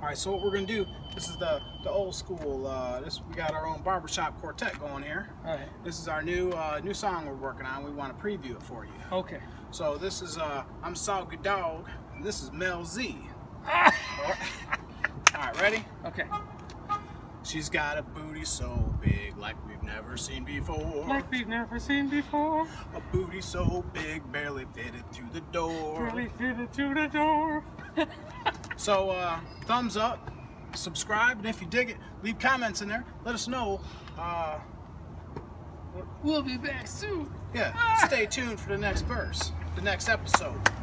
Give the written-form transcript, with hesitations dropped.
All right, so what we're gonna do, this is the old school, we got our own barbershop quartet going here. All right. This is our new song we're working on. We want to preview it for you. Okay. So this is, I'm Soggy Dog, and this is Mel Z. All right, ready? Okay. She's got a booty so big like we've never seen before. Like we've never seen before. A booty so big, barely fitted through the door. Barely fitted to the door. So, thumbs up, subscribe, and if you dig it, leave comments in there. Let us know. We'll be back soon. Yeah, stay tuned for the next verse, the next episode.